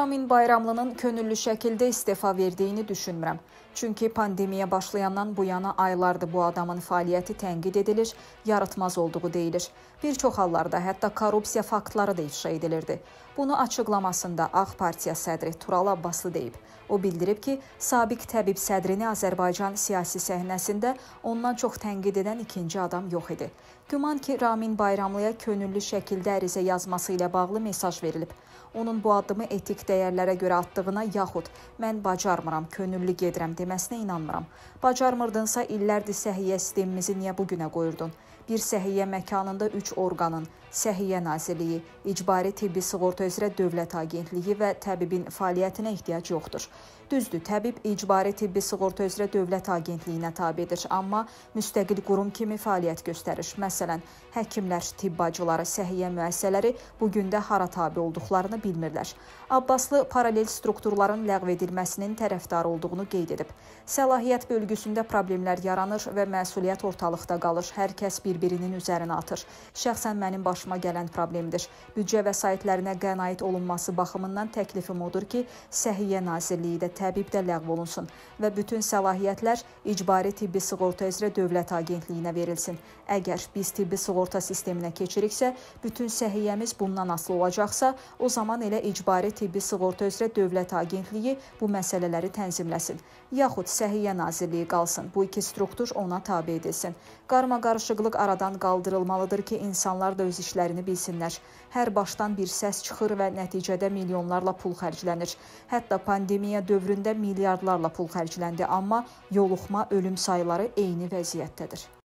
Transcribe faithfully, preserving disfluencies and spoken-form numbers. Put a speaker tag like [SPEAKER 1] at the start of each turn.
[SPEAKER 1] Ramin Bayramlının könüllü şəkildə istefa verdiyini düşünmürəm. Çünki pandemiya başlayandan bu yana aylardır bu adamın fəaliyyəti tənqid edilir, yaratmaz olduğu deyilir. Bir çox hallarda hətta korrupsiya faktları da ifşa edilirdi. Bunu açıqlamasında Ağ Partiya sədri Tural Abbaslı deyib. O bildirib ki, sabiq təbib sədrini Azərbaycan siyasi səhnəsində ondan çox tənqid edən ikinci adam yox idi. Güman ki, Ramin Bayramlıya könüllü şəkildə ərizə yazması ilə bağlı mesaj verilib. Onun bu addımı etik dəyərlərə görə atdığına yaxud mən bacarmıram, könüllü gedirəm deməsinə inanmıram. Bacarmırdınsa illərdir səhiyyə sistemimizi niyə bugünə qoyurdun? Bir səhiyyə məkanında üç orqanın, Səhiyyə Nazirliyi, İcbari Tibbi Sığorta üzrə Dövlət Agentliyi və təbibin fəaliyyətinə ehtiyac yoxdur. Düzdür, təbib İcbari Tibbi Sığorta üzrə Dövlət Agentliyinə tabidir, amma müstəqil qurum kimi fəaliyyət göstərir. Məsələn, həkimlər, tibb bacıları, səhiyyə müəssisələri bugün də hara tabi olduqlarını bilmirlər. Abbaslı paralel strukturların ləğv edilməsinin tərəfdarı olduğunu qeyd edib. Səlahiyyət bölgüsündə problemlər yaranır və məsuliyyət ortalıqda qalır. Hər kəs bir-birinin üzərinə atır. Şəxsən mənim başıma gələn problemdir. Büdcə vəsaitlərinə qənaət olunması baxımından təklifim odur ki, Səhiyyə Nazirliyi də təbib də ləğv olunsun və bütün səlahiyyətlər İcbari Tibbi Sığorta üzrə Dövlət Agentliyinə verilsin. Əgər biz tibbi sığorta sisteminə keçiriksə, bütün səhiyyəmiz bundan asılı olacaqsa, o zaman elə İcbari Tibbi Sığorta üzrə Dövlət Agentliyi bu məsələləri tənzimləsin. Yaxud Səhiyyə Nazirliyi qalsın, bu iki struktur ona tabi edilsin. Qarma-qarışıqlıq aradan qaldırılmalıdır ki, insanlar da öz işlərini bilsinlər. Hər başdan bir səs çıxır və nəticədə milyonlarla pul xərclənir. Hətta pandemiya dövründə milyardlarla pul xərcləndi, amma yoluxma, ölüm sayları eyni vəziyyətdədir.